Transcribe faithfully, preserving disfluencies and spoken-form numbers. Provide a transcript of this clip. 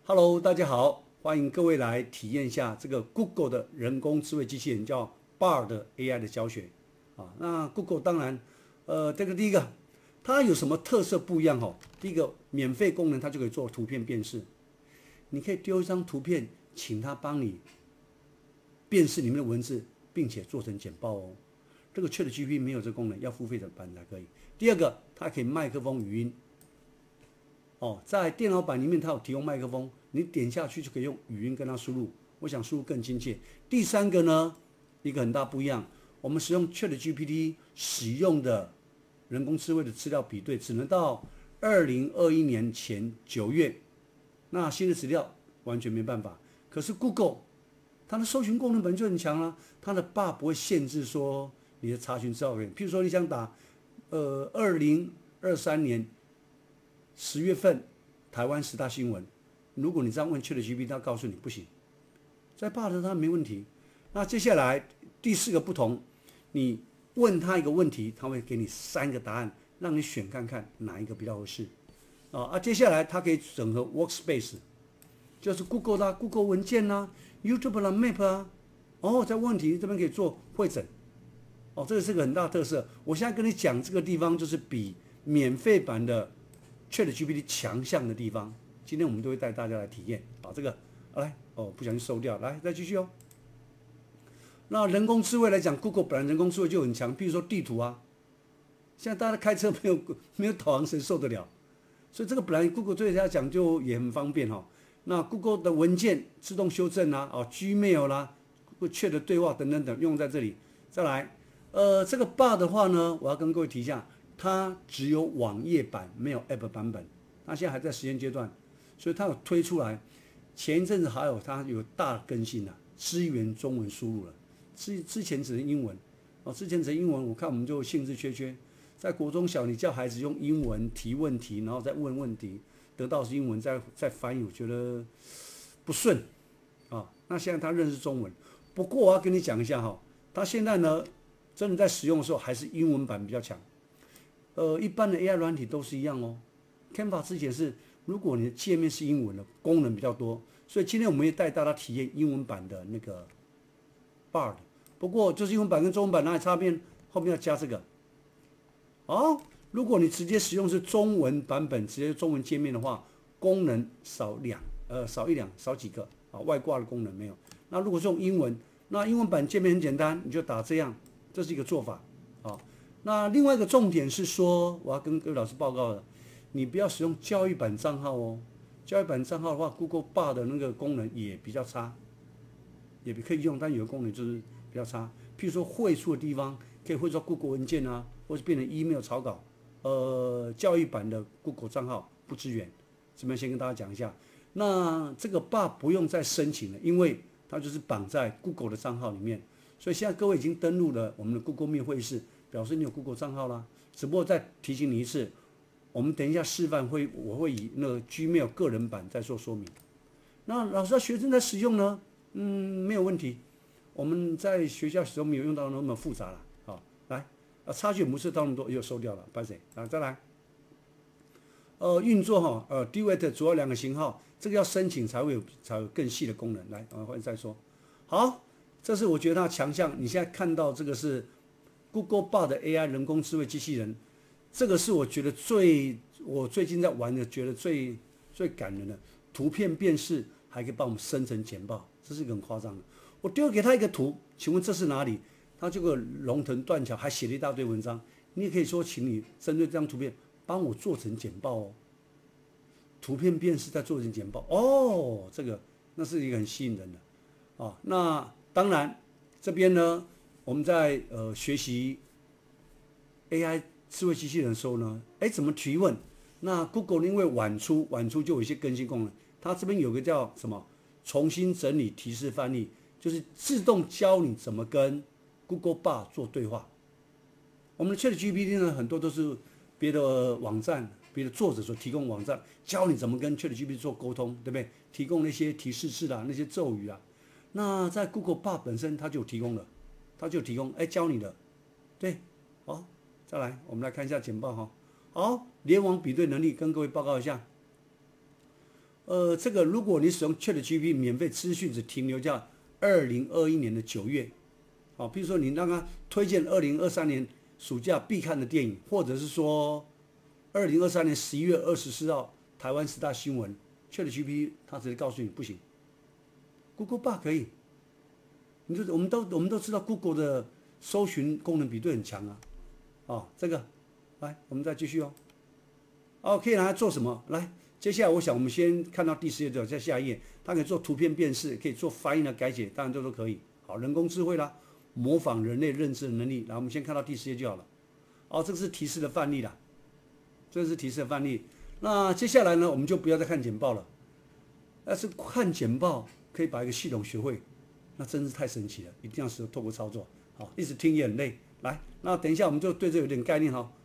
Hello，大家好，欢迎各位来体验一下这个 Google 的人工智慧机器人叫 Bard A I 的教学啊。那 Google 当然，呃，这个第一个，它有什么特色不一样哦？第一个，免费功能它就可以做图片辨识，你可以丢一张图片，请它帮你辨识里面的文字，并且做成简报哦。这个 ChatGPT 没有这个功能，要付费的版才可以。第二个，它可以麦克风语音。哦，在电脑版里面，它有提供麦克风，你点下去就可以用语音跟它输入，我想输入更亲切。第三个呢，一个很大不一样，我们使用 ChatGPT 使用的人工智慧的资料比对，只能到二零二一年前九月，那新的资料完全没办法。可是 Google 它的搜寻功能本就很强啦、啊，它的 bar 不会限制说你的查询资料。譬如说你想打呃二零二三年。十月份台湾十大新闻，如果你这样问 ChatGPT， 它告诉你不行，在 Bard 它没问题。那接下来第四个不同，你问他一个问题，他会给你三个答案，让你选看看哪一个比较合适。啊啊，接下来它可以整合 Workspace， 就是 Google 啦、Google 文件啦、YouTube 啦、Map 啊，哦，在问题这边可以做汇整。哦，这个是个很大的特色。我现在跟你讲这个地方，就是比免费版的ChatGPT 强项的地方，今天我们都会带大家来体验。好，这个来哦，不小心收掉，来再继续哦。那人工智慧来讲 ，Google 本来人工智慧就很强，比如说地图啊，现在大家开车没有没有导航，谁受得了？所以这个本来 Google 对大家讲就也很方便哈、哦。那 Google 的文件自动修正啦，哦 ，Gmail 啦，Chat 的对话等等等，用在这里。再来，呃，这个 Bard 的话呢，我要跟各位提一下。它只有网页版，没有 App 版本。它现在还在实验阶段，所以它有推出来。前一阵子还有它有大更新了、啊，支援中文输入了。之之前只能英文，哦，之前只能英文，我看我们就兴致缺缺。在国中小，你叫孩子用英文提问题，然后再问问题，得到是英文再再翻译，我觉得不顺啊。那现在他认识中文，不过我要跟你讲一下哈，他现在呢，真的在使用的时候还是英文版比较强。呃，一般的 A I 软体都是一样哦。Canva 之前是，如果你的界面是英文的，功能比较多，所以今天我们也带大家体验英文版的那个 Bard。不过就是英文版跟中文版哪里差别？后面要加这个。哦，如果你直接使用是中文版本，直接中文界面的话，功能少两，呃，少一两，少几个啊，外挂的功能没有。那如果是用英文，那英文版界面很简单，你就打这样，这是一个做法啊。那另外一个重点是说，我要跟各位老师报告的，你不要使用教育版账号哦。教育版账号的话 ，Google Bard 的那个功能也比较差，也可以用，但有的功能就是比较差。譬如说汇出的地方，可以汇出 Google 文件啊，或是变成 email 草稿。呃，教育版的 Google 账号不支援，这边先跟大家讲一下。那这个 Bard 不用再申请了，因为它就是绑在 Google 的账号里面，所以现在各位已经登录了我们的 Google Meet 会议室。表示你有 Google 账号啦，只不过再提醒你一次，我们等一下示范会，我会以那个 Gmail 个人版再做说明。那老师，学生在使用呢，嗯，没有问题。我们在学校使用没有用到那么复杂了。好，来，啊，差距不是到那么多，又收掉了，拍谁？啊，再来。呃，运作哈，呃 ，Duet 主要两个型号，这个要申请才会有才有更细的功能。来，啊，或者再说。好，这是我觉得它强项。你现在看到这个是。Google Bard 的 A I 人工智慧机器人，这个是我觉得最我最近在玩的，觉得最最感人的图片辨识，还可以帮我们生成简报，这是一个很夸张的。我丢给他一个图，请问这是哪里？他这个龙腾断桥，还写了一大堆文章。你也可以说，请你针对这张图片帮我做成简报哦。图片辨识再做成简报哦，这个那是一个很吸引人的啊、哦。那当然这边呢。我们在呃学习 A I 智慧机器人的时候呢，哎，怎么提问？那 Google 因为晚出，晚出就有一些更新功能，它这边有个叫什么？重新整理提示范例，就是自动教你怎么跟 Google Bard 做对话。我们的 ChatGPT 呢，很多都是别的网站、别的作者所提供网站，教你怎么跟 ChatGPT 做沟通，对不对？提供那些提示式啊，那些咒语啊。那在 Google Bard 本身，它就有提供了。他就提供哎教你的，对，好，再来我们来看一下简报哈。好，联网比对能力跟各位报告一下。 呃，这个如果你使用 ChatGPT 免费资讯只停留在二零二一年的九月，好，比如说你让他推荐二零二三年暑假必看的电影，或者是说二零二三年十一月二十四号台湾十大新闻 ，ChatGPT 它直接告诉你不行 ，Google Bard 可以。你就我们都我们都知道 Google 的搜寻功能比对很强啊，哦，这个，来我们再继续哦，哦，可以拿来做什么？来。接下来，我想我们先看到第十页之后，在下一页，它可以做图片辨识，可以做发音的改写，当然这都可以。好，人工智慧啦，模仿人类认知的能力。来，我们先看到第十页就好了。哦，这个是提示的范例啦，这个是提示的范例。那接下来呢，我们就不要再看简报了。但是看简报可以把一个系统学会，那真是太神奇了，一定要是透过操作。好，一直听也很累。来，那等一下我们就对这有点概念哈。